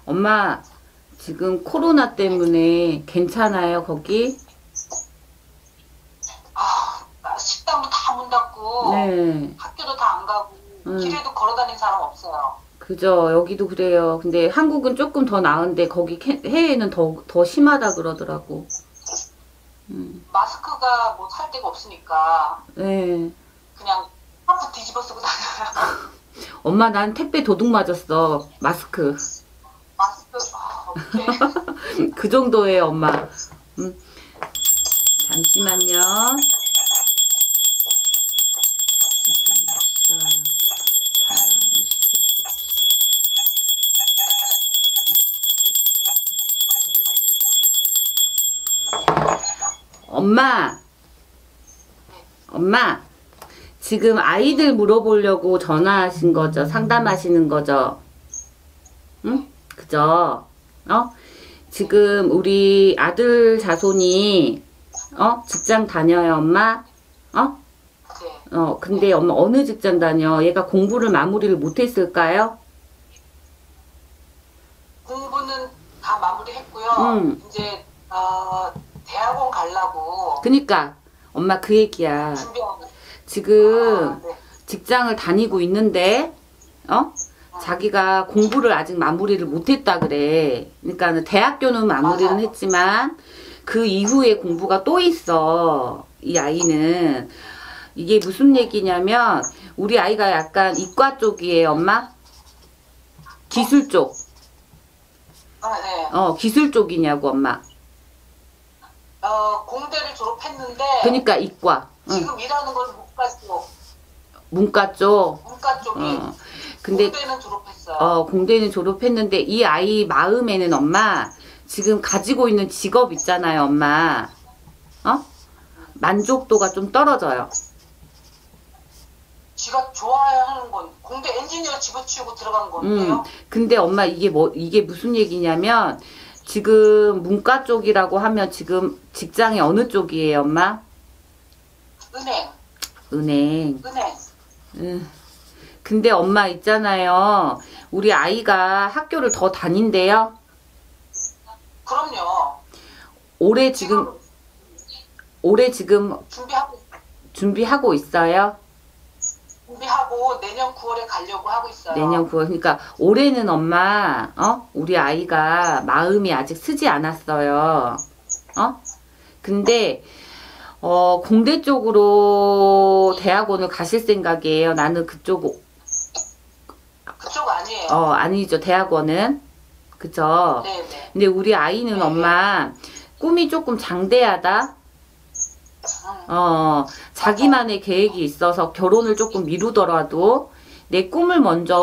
엄마, 지금 코로나 때문에 괜찮아요, 거기? 식당도 다 문 닫고 네. 학교도 다 안 가고 길에도 걸어 다니는 사람 없어요. 그죠. 여기도 그래요. 근데 한국은 조금 더 나은데, 거기 해외는 더 심하다 그러더라고. 마스크가 뭐 살 데가 없으니까 네. 그냥 하프 뒤집어 쓰고 다녀요. 엄마, 난 택배 도둑 맞았어. 마스크. 마스크 어떡해. 그 정도예요, 엄마. 잠시만요. 엄마, 지금 아이들 물어보려고 전화하신 거죠? 상담하시는 거죠? 응? 그죠? 지금 우리 아들 자손이, 직장 다녀요, 엄마? 네. 근데 엄마 어느 직장 다녀? 얘가 공부를 마무리를 못했을까요? 공부는 다 마무리했고요. 이제 대학원 가려고 그니까, 엄마 그 얘기야. 준비하고. 지금 네. 직장을 다니고 있는데, 자기가 공부를 아직 마무리를 못했다 그래. 그러니까 대학교는 마무리는 맞아요. 했지만 그 이후에 공부가 또 있어. 이 아이는. 이게 무슨 얘기냐면 우리 아이가 약간 이과 쪽이에요, 엄마? 기술 쪽. 네. 기술 쪽이냐고, 엄마. 공대를 졸업했는데 그러니까 이과. 지금 일하는 건 문과 쪽. 문과 쪽이. 근데 공대는 졸업했어요. 공대는 졸업했는데 이 아이 마음에는 엄마 지금 가지고 있는 직업 있잖아요, 엄마. 만족도가 좀 떨어져요. 지가 좋아야 하는 건 공대 엔지니어 집어치우고 들어간 건데요. 근데 엄마 이게 무슨 얘기냐면 지금 문과 쪽이라고 하면 지금 직장이 어느 쪽이에요, 엄마? 은행. 근데 엄마 있잖아요. 우리 아이가 학교를 더 다닌대요. 그럼요. 올해 지금 준비하고 있어요. 준비하고 내년 9월에 가려고 하고 있어요. 내년 9월. 그러니까 올해는 엄마, 우리 아이가 마음이 아직 쓰지 않았어요. 근데 공대 쪽으로 대학원을 가실 생각이에요. 나는 그쪽 아니에요. 아니죠. 대학원은. 그죠? 네네. 근데 우리 아이는 엄마 꿈이 조금 장대하다. 자기만의 계획이 있어서 결혼을 조금 미루더라도 내 꿈을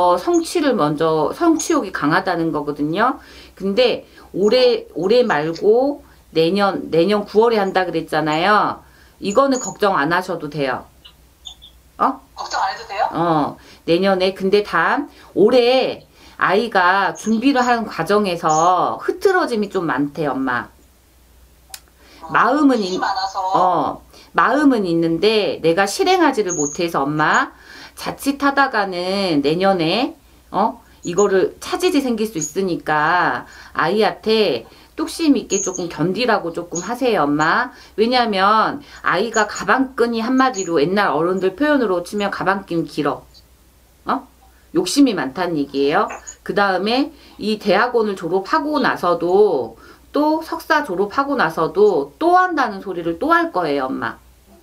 성취욕이 강하다는 거거든요. 근데 올해 말고 내년 9월에 한다 그랬잖아요. 이거는 걱정 안 하셔도 돼요. 걱정 안 해도 돼요? 내년에. 근데 단 올해 아이가 준비를 하는 과정에서 흐트러짐이 좀 많대, 엄마. 마음은 있는데 내가 실행하지를 못해서 엄마 자칫하다가는 내년에 이거를 차질이 생길 수 있으니까 아이한테 뚝심 있게 조금 견디라고 조금 하세요, 엄마. 왜냐면 아이가 가방끈이 한마디로 옛날 어른들 표현으로 치면 가방끈 길어. 욕심이 많다는 얘기예요. 그 다음에 이 대학원을 졸업하고 나서도 또 석사 졸업하고 나서도 또 한다는 소리를 또 할 거예요, 엄마.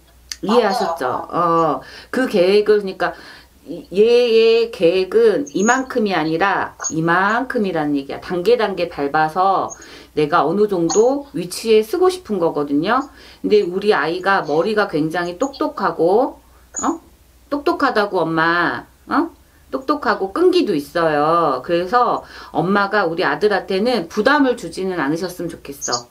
이해하셨죠? 그 계획을, 그러니까 얘의 계획은 이만큼이 아니라 이만큼이라는 얘기야. 단계 밟아서 내가 어느 정도 위치에 쓰고 싶은 거거든요. 근데 우리 아이가 머리가 굉장히 똑똑하고 똑똑하다고, 엄마. 똑똑하고 끈기도 있어요. 그래서 엄마가 우리 아들한테는 부담을 주지는 않으셨으면 좋겠어.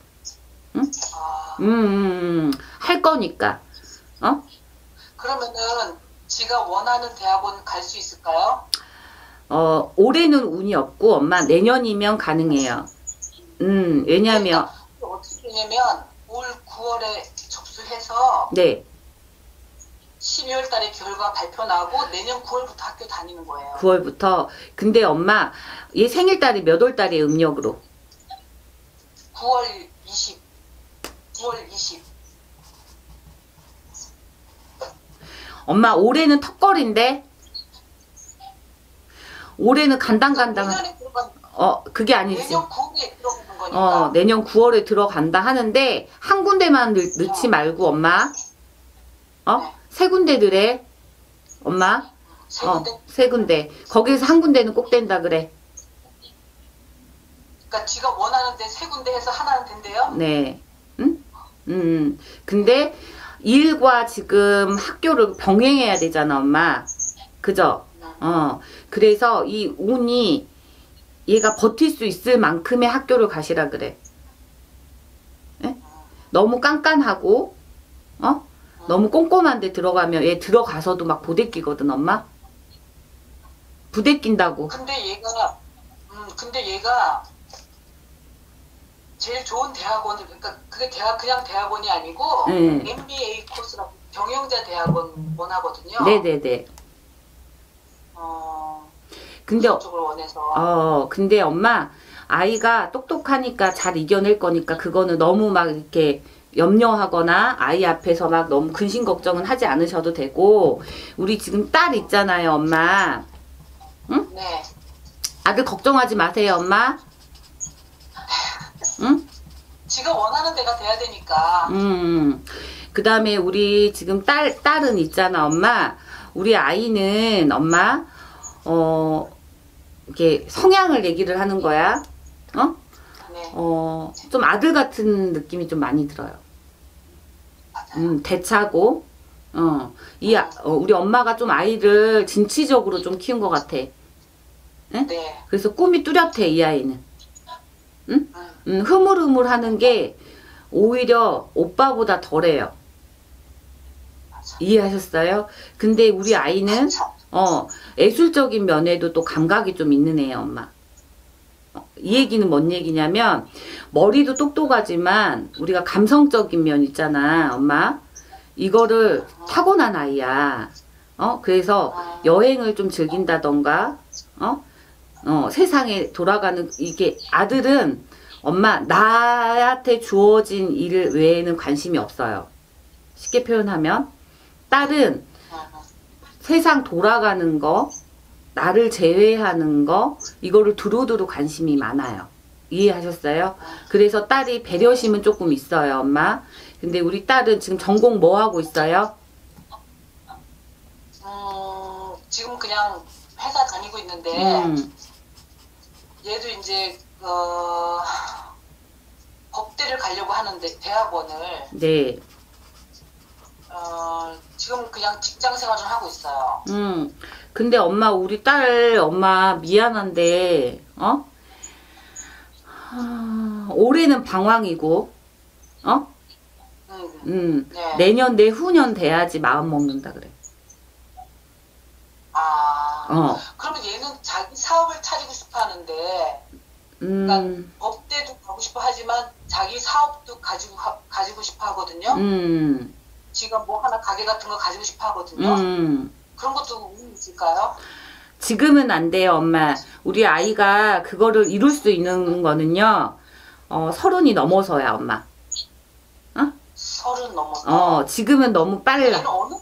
응? 할 거니까. 그러면은 지가 원하는 대학원 갈 수 있을까요? 올해는 운이 없고 엄마 내년이면 가능해요. 왜냐면 어떻게 되냐면 올 9월에 접수해서 네. 12월 달에 결과 발표 나고 내년 9월부터 학교 다니는 거예요. 9월부터. 근데 엄마 얘 생일달이 몇 월달이에요 음력으로? 9월 20. 9월 20. 엄마 올해는 턱걸인데? 올해는 간당간당. 내년에 들어가는 그게 아니지. 내년 9월에 들어가는 거니까. 내년 9월에 들어간다 하는데 한 군데만 넣지 말고 엄마. 네. 세 군데들에 엄마. 세 군데. 세 군데. 거기에서 한 군데는 꼭 된다 그래. 그러니까 지가 원하는데 세 군데 해서 하나는 된대요? 네. 응? 근데 일과 지금 학교를 병행해야 되잖아, 엄마. 그죠? 그래서 이 운이 얘가 버틸 수 있을 만큼의 학교를 가시라 그래. 예? 너무 깐깐하고, 너무 꼼꼼한 데 들어가면 얘 들어가서도 막 부대끼거든, 엄마. 부대낀다고. 근데 얘가 제일 좋은 대학원을, 그러니까 그게 그냥 대학원이 아니고 MBA 코스라고 경영자 대학원 원하거든요. 네네네. 근데 그쪽을 원해서. 근데 엄마 아이가 똑똑하니까 잘 이겨낼 거니까 그거는 너무 막 이렇게 염려하거나 아이 앞에서 막 너무 근심 걱정은 하지 않으셔도 되고, 우리 지금 딸 있잖아요, 엄마. 응? 네. 아들 걱정하지 마세요, 엄마. 응? 지가 원하는 데가 돼야 되니까. 그 다음에 우리 지금 딸은 있잖아, 엄마. 우리 아이는 엄마, 이렇게 성향을 얘기를 하는 거야. 네. 좀 아들 같은 느낌이 좀 많이 들어요. 대차고, 우리 엄마가 좀 아이를 진취적으로 좀 키운 것 같아. 응? 네. 그래서 꿈이 뚜렷해, 이 아이는. 응? 흐물흐물 하는 게 오히려 오빠보다 덜해요. 이해하셨어요? 근데 우리 아이는, 예술적인 면에도 또 감각이 좀 있는 애예요, 엄마. 이 얘기는 뭔 얘기냐면, 머리도 똑똑하지만 우리가 감성적인 면 있잖아, 엄마. 이거를 타고난 아이야. 그래서 여행을 좀 즐긴다던가, 세상에 돌아가는, 이게 아들은 엄마 나한테 주어진 일 외에는 관심이 없어요. 쉽게 표현하면. 딸은 세상 돌아가는 거, 나를 제외하는 거, 이거를 두루두루 관심이 많아요. 이해하셨어요? 그래서 딸이 배려심은 조금 있어요, 엄마. 근데 우리 딸은 지금 전공 뭐 하고 있어요? 지금 그냥 회사 다니고 있는데, 얘도 이제, 법대를 가려고 하는데, 대학원을. 네. 지금 그냥 직장 생활을 하고 있어요. 근데 엄마, 우리 딸, 엄마, 미안한데, 올해는 방황이고, 네. 내년, 내후년 돼야지 마음 먹는다 그래. 그러면 얘는 자기 사업을 차리고 싶어 하는데, 그러니까 법대도 가고 싶어 하지만 자기 사업도 가지고 싶어 하거든요. 지가 뭐 하나 가게 같은 거 가지고 싶어 하거든요. 그런 것도 있을까요? 지금은 안 돼요, 엄마. 우리 아이가 그거를 이룰 수 있는 거는요, 30이 넘어서야, 엄마. 30 넘어서? 지금은 너무 빨라. 얘는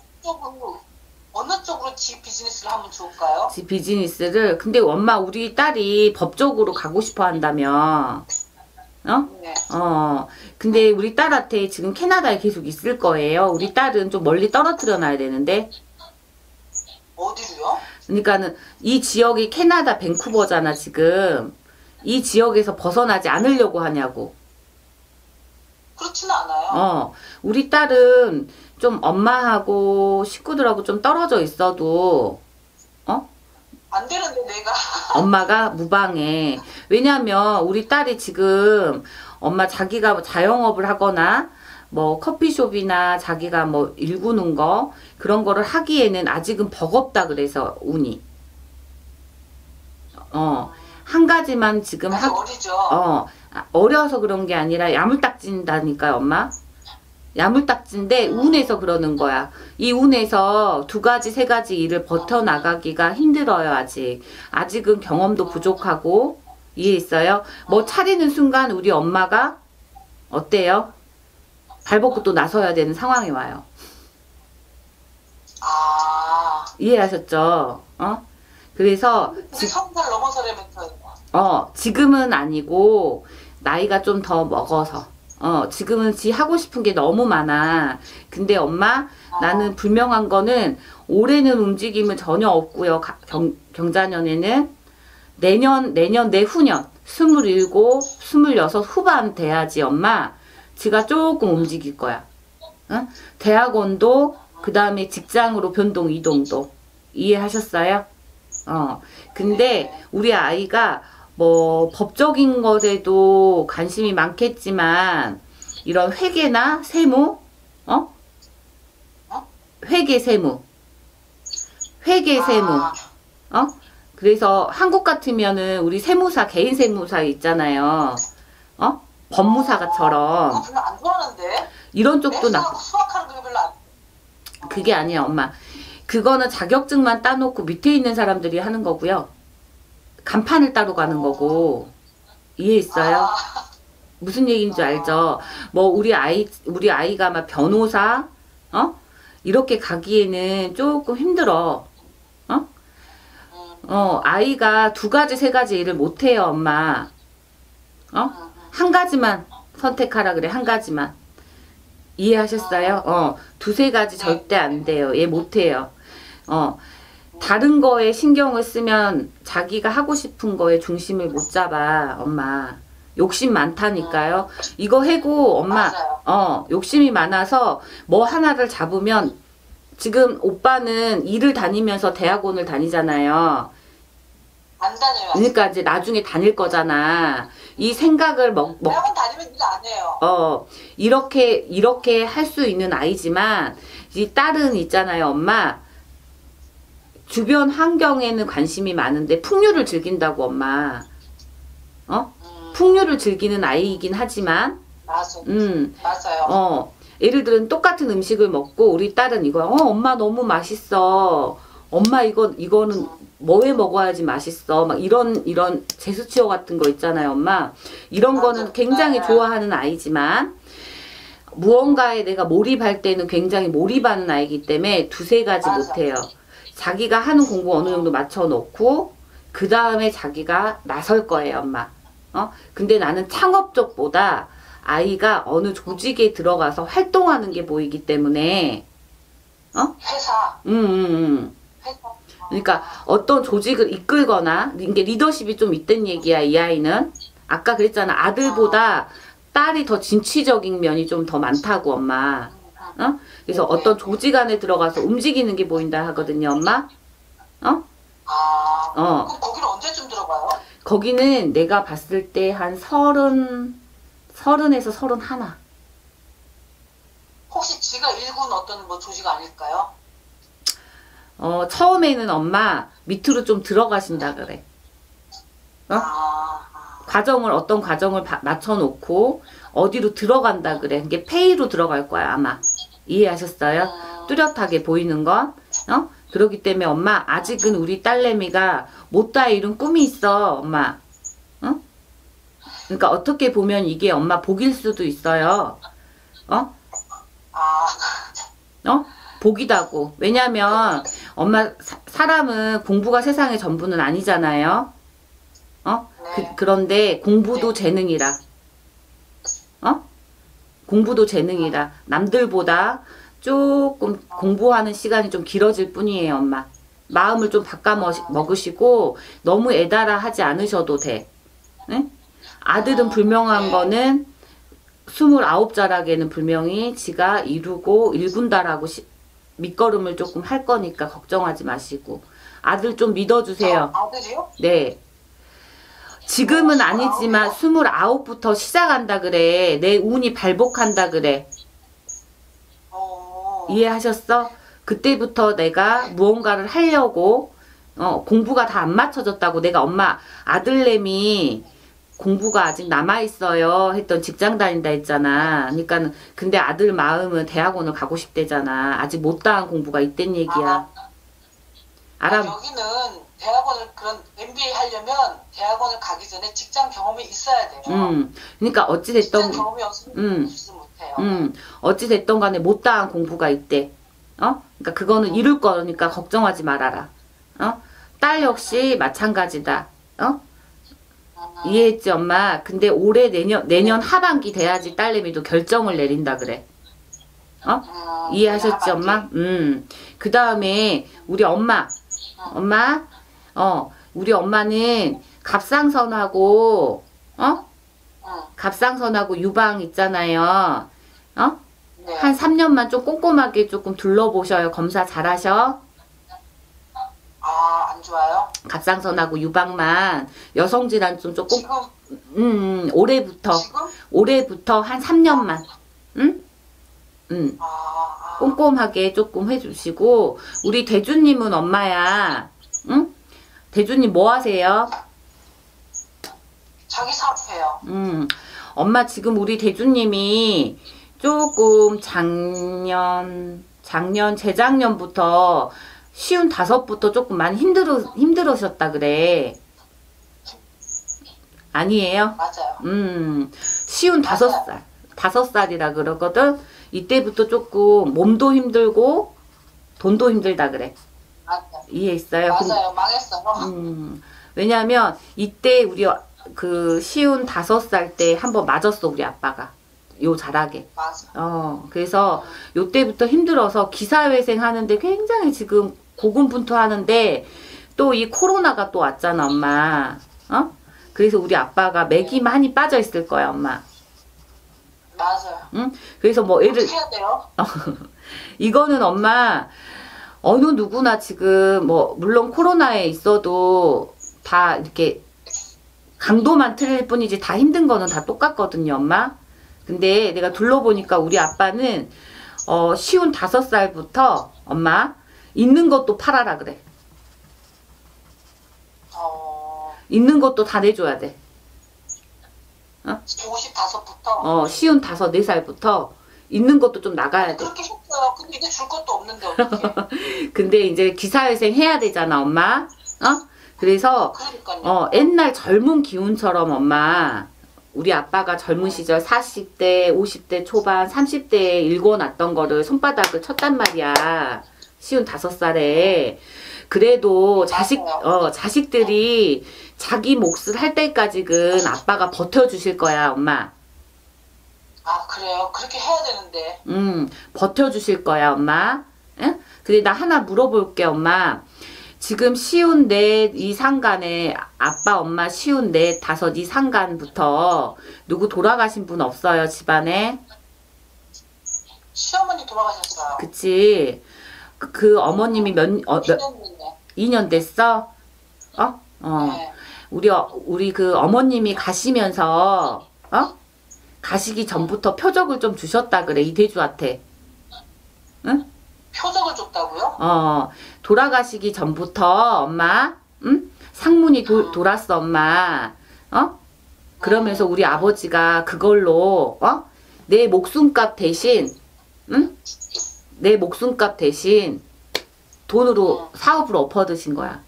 어느 쪽으로 지 비즈니스를 하면 좋을까요? 지 비즈니스를. 근데 엄마, 우리 딸이 법적으로 가고 싶어 한다며. 네. 근데 우리 딸한테 지금 캐나다에 계속 있을 거예요. 우리 딸은 좀 멀리 떨어뜨려 놔야 되는데. 어디로요? 그러니까는 이 지역이 캐나다 밴쿠버잖아, 지금. 이 지역에서 벗어나지 않으려고 하냐고. 그렇지는 않아요. 우리 딸은 좀 엄마하고 식구들하고 좀 떨어져 있어도, 안 되는데, 내가. 엄마가 무방해. 왜냐면 우리 딸이 지금 엄마 자기가 자영업을 하거나 뭐 커피숍이나 자기가 뭐 일구는 거 그런 거를 하기에는 아직은 버겁다 그래서 운이. 한 가지만 지금 아직 어리죠. 어려서 그런 게 아니라 야물딱진다니까요, 엄마. 야물딱지인데 운에서 그러는 거야. 이 운에서 2가지 3가지 일을 버텨나가기가 힘들어요. 아직은 경험도 부족하고. 이해했어요? 뭐 차리는 순간 우리 엄마가 어때요? 발벗고 또 나서야 되는 상황이 와요. 이해하셨죠? 그래서 우리 30살 넘어서려면서 지금은 아니고 나이가 좀 더 먹어서 지금은 지 하고 싶은 게 너무 많아. 근데 엄마 나는 불명한 거는 올해는 움직임은 전혀 없고요. 경자년에는 내년 내후년 27, 26 후반 돼야지 엄마 지가 조금 움직일 거야. 응? 대학원도 그 다음에 직장으로 변동 이동도 이해하셨어요? 근데 우리 아이가 뭐 법적인 것에도 관심이 많겠지만 이런 회계나 세무, 회계 세무, 그래서 한국 같으면은 우리 세무사 개인 세무사 있잖아요. 법무사가처럼 별로 안 좋아하는데? 이런 쪽도 수학하는 거 별로 안. 그게 아니야 엄마. 그거는 자격증만 따놓고 밑에 있는 사람들이 하는 거고요. 간판을 따로 가는 거고. 이해했어요? 무슨 얘기인지 알죠? 뭐 우리 아이가 막 변호사 이렇게 가기에는 조금 힘들어. 아이가 2가지 3가지 일을 못해요 엄마. 한 가지만 선택하라 그래. 한 가지만. 이해하셨어요? 2, 3가지 절대 안 돼요. 얘 못해요. 다른 거에 신경을 쓰면 자기가 하고 싶은 거에 중심을 못 잡아 엄마. 욕심 많다니까요. 이거 해고 엄마 욕심이 많아서 뭐 하나를 잡으면 지금 오빠는 일을 다니면서 대학원을 다니잖아요. 안 다녀요. 그러니까 이제 나중에 다닐 거잖아. 이 생각을 대학원 다니면 일 안 해요. 이렇게 할 수 있는 아이지만 이 딸은 있잖아요 엄마. 주변 환경에는 관심이 많은데 풍류를 즐긴다고 엄마. 풍류를 즐기는 아이이긴 하지만 맞아요. 예를 들은 똑같은 음식을 먹고 우리 딸은 이거 엄마 너무 맛있어. 엄마 이거는 뭐에 먹어야지 맛있어. 막 이런 제스처 같은 거 있잖아요 엄마. 이런 거는 굉장히 좋아하는 아이지만 무언가에 내가 몰입할 때는 굉장히 몰입하는 아이기 때문에 2, 3가지 못해요. 자기가 하는 공부 어느 정도 맞춰놓고 그 다음에 자기가 나설 거예요 엄마. 근데 나는 창업 쪽보다 아이가 어느 조직에 들어가서 활동하는 게 보이기 때문에 회사. 그러니까 어떤 조직을 이끌거나 이게 리더십이 좀 있던 얘기야 이 아이는. 아까 그랬잖아 아들보다 딸이 더 진취적인 면이 좀 더 많다고 엄마. 그래서 어떤 조직 안에 들어가서 움직이는 게 보인다 하거든요 엄마. 그럼 거기는 언제쯤 들어가요? 거기는 내가 봤을 때 한 30에서 31. 혹시 지가 일군 어떤 뭐 조직 아닐까요? 처음에는 엄마 밑으로 좀 들어가신다 그래. 어떤 과정을 맞춰놓고 어디로 들어간다 그래. 이게 페이로 들어갈 거야 아마. 이해하셨어요? 뚜렷하게 보이는 건. 그렇기 때문에 엄마 아직은 우리 딸내미가 못다 이룬 꿈이 있어 엄마. 그러니까 어떻게 보면 이게 엄마 복일 수도 있어요. 복이다고. 왜냐면 엄마 사람은 공부가 세상의 전부는 아니잖아요. 그런데 공부도 재능이라. 공부도 재능이라. 남들보다 조금 공부하는 시간이 좀 길어질 뿐이에요 엄마. 마음을 좀 바꿔 먹으시고 너무 애달아 하지 않으셔도 돼. 응? 아들은 불명한 거는 29자락에는 분명히 지가 일군다라고 밑거름을 조금 할 거니까 걱정하지 마시고. 아들 좀 믿어주세요. 아들이요? 네. 지금은 아니지만 29부터 시작한다 그래. 내 운이 발복한다 그래. 이해하셨어? 그때부터 내가 무언가를 하려고 공부가 다 안 맞춰졌다고. 내가 엄마 아들내미 공부가 아직 남아있어요 했던 직장 다닌다 했잖아. 그러니까 근데 아들 마음은 대학원을 가고 싶대잖아. 아직 못다한 공부가 있단 얘기야. 알아? 여기는 대학원을 그런 MBA 하려면 대학원을 가기 전에 직장 경험이 있어야 돼요. 그러니까 어찌됐던 직장 경험이 없으면 못해요. 어찌됐던 간에 못다한 공부가 있대. 그러니까 그거는 이룰 거니까 걱정하지 말아라. 딸 역시 마찬가지다. 이해했지 엄마? 근데 올해 내년 하반기 돼야지 딸내미도 결정을 내린다 그래. 이해하셨지 엄마? 그 다음에 우리 엄마 우리 엄마는 갑상선하고 갑상선하고 유방 있잖아요. 네. 한 3년만 좀 꼼꼼하게 조금 둘러보셔요. 검사 잘하셔. 안 좋아요? 갑상선하고 유방만 여성질환 좀 조금 지금? 올해부터 한 3년만 꼼꼼하게 조금 해주시고 우리 대주님은 엄마야. 응? 대주님 뭐 하세요? 자기 사업해요. 엄마 지금 우리 대주님이 조금 재작년부터 55부터 조금 많이 힘들으셨다 그래. 아니에요? 맞아요. 55살이라 그러거든. 이때부터 조금 몸도 힘들고 돈도 힘들다 그래. 맞아요. 이해했어요? 맞아요. 망했어요. 왜냐면 이때 우리 그 55살 때 한번 맞았어 우리 아빠가. 요 자락에. 맞아. 그래서 요때부터 힘들어서 기사회생 하는데 굉장히 지금 고군분투하는데 또 이 코로나가 또 왔잖아 엄마. 그래서 우리 아빠가 맥이 많이 빠져 있을 거야 엄마. 맞아요. 응? 그래서 뭐 어떻게 해야 돼요? 이거는 엄마 어느 누구나 지금 뭐 물론 코로나에 있어도 다 이렇게 강도만 틀릴 뿐이지 다 힘든 거는 다 똑같거든요 엄마. 근데 내가 둘러보니까 우리 아빠는 55살부터 엄마 있는 것도 팔아라 그래. 있는 것도 다 내줘야 돼. 55부터? 4살부터 있는 것도 좀 나가야 돼. 그렇게 했어요. 근데 이제 줄 것도 없는데 어떡해. 근데 이제 기사회생 해야 되잖아 엄마. 그래서 그러니까요. 옛날 젊은 기운처럼 엄마 우리 아빠가 젊은 시절 40대 50대 초반 30대에 읽어놨던 거를 손바닥을 쳤단 말이야. 55살에. 그래도 자식들이 자기 몫을 할 때까지는 아빠가 버텨주실 거야 엄마. 그래요? 그렇게 해야 되는데. 버텨주실 거야 엄마. 응? 근데 나 하나 물어볼게 엄마. 지금 54 이 상간에 아빠 엄마 54 5 이 상간부터 누구 돌아가신 분 없어요 집안에? 시어머니 돌아가셨어요. 그치. 그 어머님이 2년 됐어? 네. 우리 그 어머님이 가시면서 가시기 전부터 표적을 좀 주셨다 그래 이대주한테. 응? 표적을 줬다고요? 돌아가시기 전부터 엄마 상문이 돌았어 엄마. 그러면서 우리 아버지가 그걸로 내 목숨값 대신 내 목숨값 대신 돈으로 사업을 엎어드신 거야.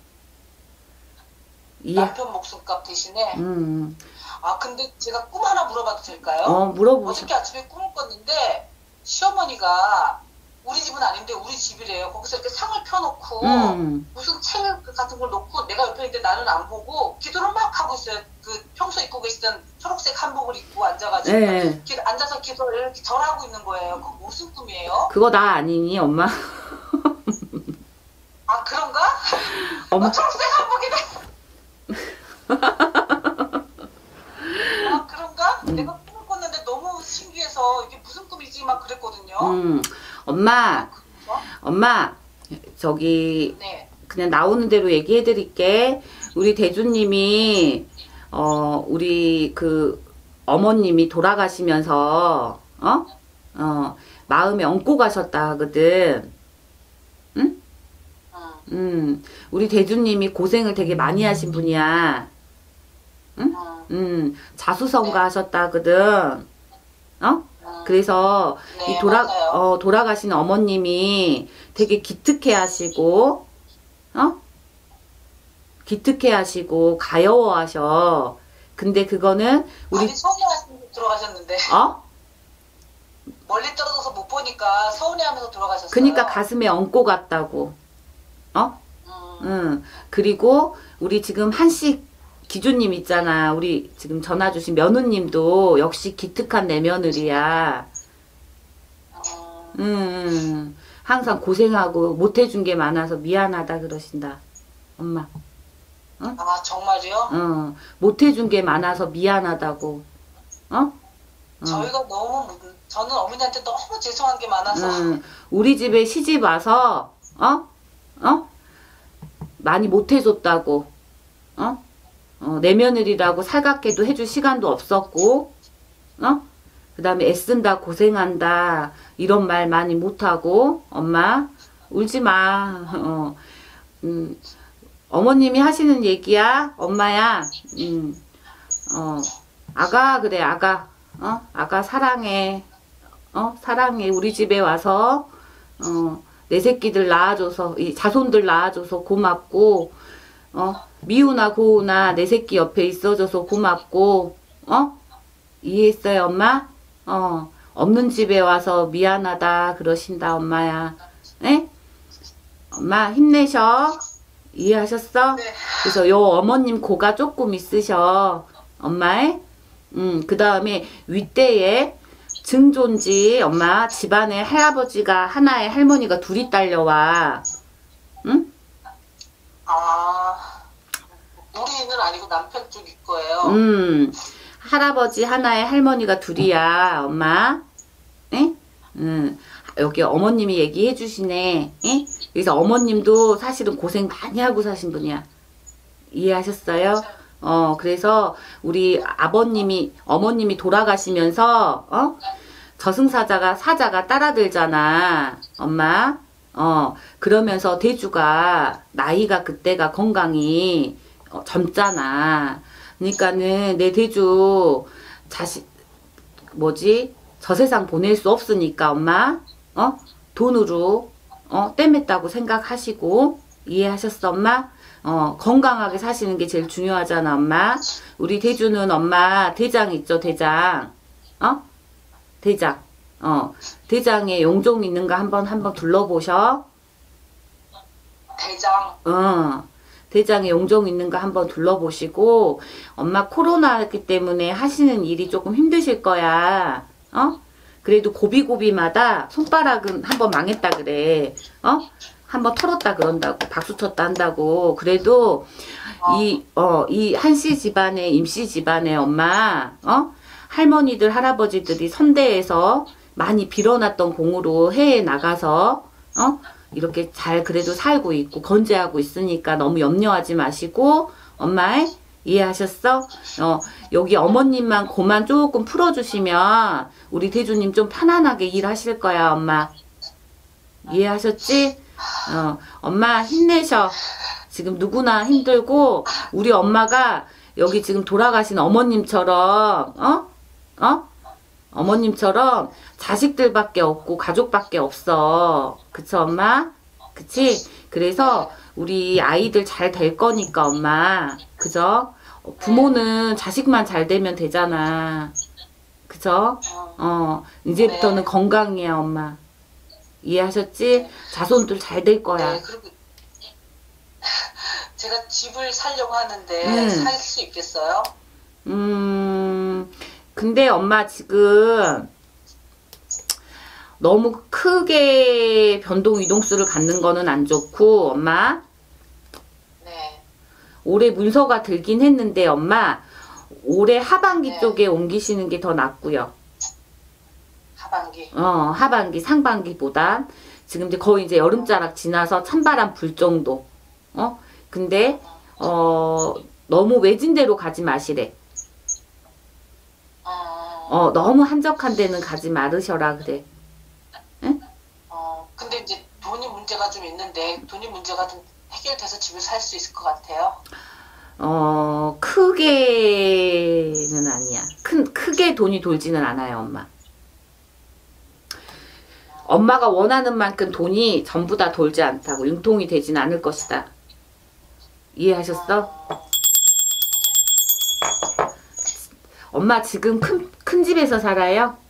남편 목숨값 대신에? 근데 제가 꿈 하나 물어봐도 될까요? 물어보세요. 어저께 아침에 꿈을 꿨는데 시어머니가 우리 집은 아닌데 우리 집이래요. 거기서 이렇게 상을 펴놓고 무슨 책 같은 걸 놓고 내가 옆에 있는데 나는 안 보고 기도를 막 하고 있어요. 그 평소 입고 계시던 초록색 한복을 입고 앉아가지고 앉아서 기도를 이렇게 절하고 있는 거예요. 그거 무슨 꿈이에요? 그거 나 아니니 엄마? 그런가? 엄마 초록색 한복이네. 그런가? 내가 꿈을 꿨는데 너무 신기해서 이게 무슨 꿈이지 막 그랬거든요. 엄마 저기 네. 그냥 나오는 대로 얘기해 드릴게. 우리 대주님이 우리 그 어머님이 돌아가시면서 마음에 얹고 가셨다 하거든. 우리 대주님이 고생을 되게 많이 하신 분이야. 응? 자수성가 하셨다거든. 그래서 네, 이 맞아요. 돌아가신 어머님이 되게 기특해 하시고, 기특해 하시고, 가여워 하셔. 근데 그거는 아니, 서운해하시면서 돌아가셨는데. 멀리 떨어져서 못 보니까 서운해하면서 돌아가셨어요. 그니까 가슴에 얹고 갔다고. 그리고 우리 지금 한식 기주님 있잖아. 우리 지금 전화 주신 며느님도 역시 기특한 내 며느리야. 항상 고생하고 못해준 게 많아서 미안하다 그러신다. 엄마. 아, 정말요? 못해준 게 많아서 미안하다고. 저희가 저는 어머니한테 너무 죄송한 게 많아서. 우리 집에 시집 와서, 많이 못해줬다고. 내 며느리라고 살갑게도 해줄 시간도 없었고, 그 다음에 애쓴다, 고생한다, 이런 말 많이 못하고, 엄마, 울지 마. 어머님이 하시는 얘기야, 엄마야. 아가, 그래, 아가. 아가 사랑해. 사랑해. 우리 집에 와서, 내 새끼들 낳아줘서, 이 자손들 낳아줘서 고맙고, 미우나 고우나 내 새끼 옆에 있어줘서 고맙고, 이해했어요, 엄마? 없는 집에 와서 미안하다 그러신다, 엄마야. 에? 엄마, 힘내셔. 이해하셨어? 네. 그래서 요 어머님 고가 조금 있으셔. 엄마의. 그 다음에 윗대에 증존지, 엄마, 집안에 할아버지가 하나에 할머니가 둘이 딸려와. 응? 아, 우리는 아니고 남편 쪽일 거예요. 할아버지 하나에 할머니가 둘이야, 엄마. 에? 여기 어머님이 얘기해 주시네. 에? 그래서 어머님도 사실은 고생 많이 하고 사신 분이야. 이해하셨어요? 그래서 우리 어머님이 돌아가시면서, 사자가 따라들잖아, 엄마. 그러면서 대주가, 나이가 그때가 건강이 젊잖아. 그러니까는 내 대주, 저 세상 보낼 수 없으니까, 엄마, 돈으로, 땜했다고 생각하시고, 이해하셨어, 엄마? 건강하게 사시는 게 제일 중요하잖아, 엄마. 우리 대주는 엄마, 대장 있죠, 대장. 대장. 대장에 용종 있는가 한번 둘러보셔. 대장. 대장에 용종 있는가 한번 둘러보시고, 엄마 코로나기 때문에 하시는 일이 조금 힘드실 거야. 그래도 고비고비마다 손가락은 한번 망했다 그래. 한번 털었다 그런다고. 박수 쳤다 한다고. 그래도 이 한씨 집안에, 임씨 집안에 엄마, 할머니들, 할아버지들이 선대에서 많이 빌어놨던 공으로 해외 나가서, 이렇게 잘 그래도 살고 있고 건재하고 있으니까 너무 염려하지 마시고, 엄마, 이해하셨어? 여기 어머님만 고만 조금 풀어주시면 우리 대주님 좀 편안하게 일하실 거야, 엄마. 이해하셨지? 엄마 힘내셔. 지금 누구나 힘들고 우리 엄마가 여기 지금 돌아가신 어머님처럼 어머님처럼 자식들밖에 없고 가족밖에 없어. 그쵸, 엄마? 그치? 그래서 우리 아이들 잘 될 거니까, 엄마. 그죠? 부모는 자식만 잘 되면 되잖아. 그죠? 이제부터는 건강이야, 엄마. 이해하셨지? 자손들 잘 될 거야. 네, 그리고 제가 집을 사려고 하는데 살 수 있겠어요? 근데 엄마 지금 너무 크게 변동 이동수를 갖는 거는 안 좋고, 엄마. 네. 올해 문서가 들긴 했는데, 엄마, 올해 하반기 쪽에 옮기시는 게 더 낫고요. 하반기? 하반기, 상반기보다. 지금 이제 거의 이제 여름자락 지나서 찬바람 불 정도. 근데, 너무 외진데로 가지 마시래. 너무 한적한 데는 가지 말으셔라, 그래. 응? 근데 이제 돈이 문제가 좀 있는데, 돈이 문제가 좀 해결돼서 집을 살 수 있을 것 같아요. 크게 절대 돈이 돌지는 않아요, 엄마. 엄마가 원하는 만큼 돈이 전부 다 돌지 않다고. 융통이 되진 않을 것이다. 이해하셨어? 엄마 지금 큰 집에서 살아요?